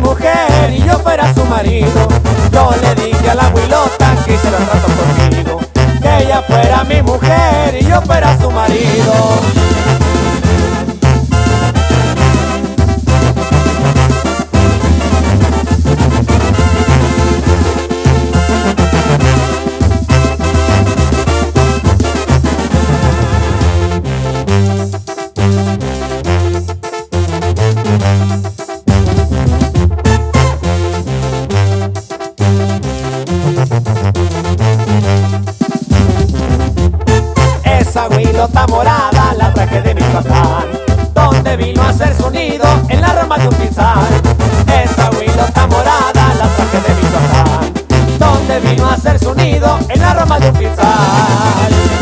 mujer y yo fuera su marido, yo le dije a la abuelota que hiciera trato conmigo, que ella fuera mi mujer y yo fuera su marido. Esa huilota morada la traje de Michoacán, donde vino a hacer su nido en la rama de un pinzal. Esa huilota morada la traje de Michoacán, donde vino a hacer su nido en la rama de un pinzal.